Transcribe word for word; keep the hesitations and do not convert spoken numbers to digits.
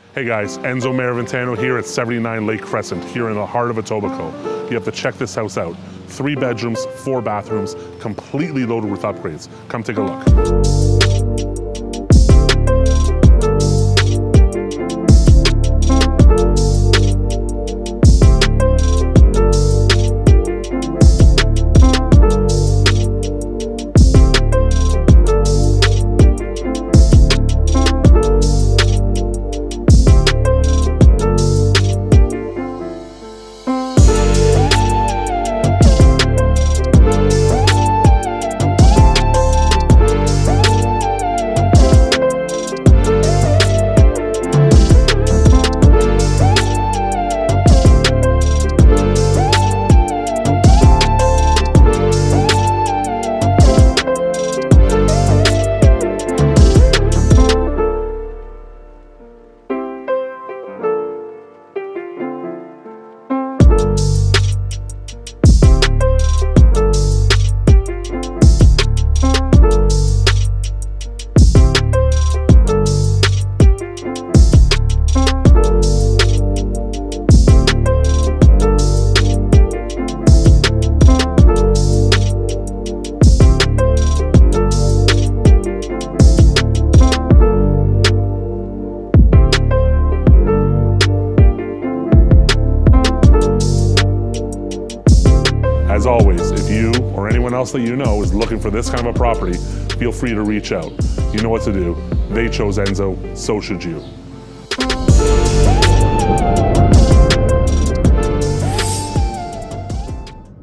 Hey guys, Enzo Maraventano here at seventy-nine Lake Crescent, here in the heart of Etobicoke. You have to check this house out. Three bedrooms, four bathrooms, completely loaded with upgrades. Come take a look. As always, if you or anyone else that you know is looking for this kind of a property, feel free to reach out. You know what to do. They chose Enzo, so should you.